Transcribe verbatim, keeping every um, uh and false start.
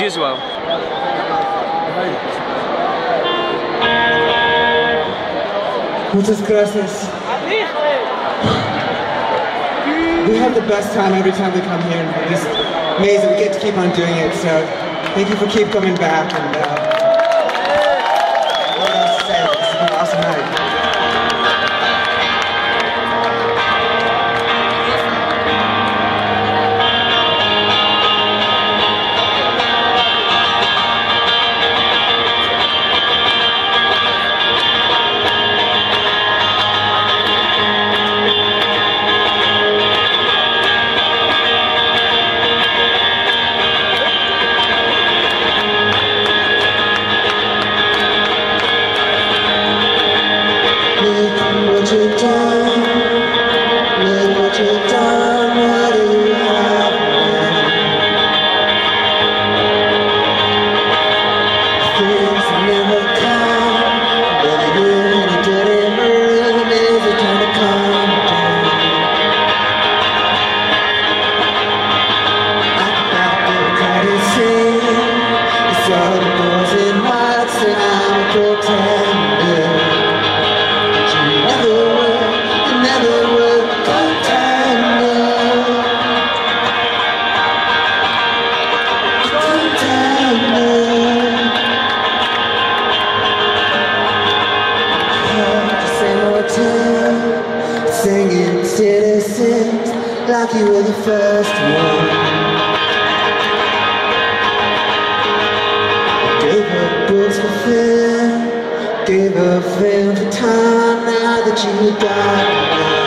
you as well. Muchas gracias. We have the best time every time we come here, and it's amazing. We get to keep on doing it, so thank you for keep coming back. And uh, what else to say? This has been an awesome night. Singing citizens like you were the first one. Gave her books for film, gave her film for time. Now that you got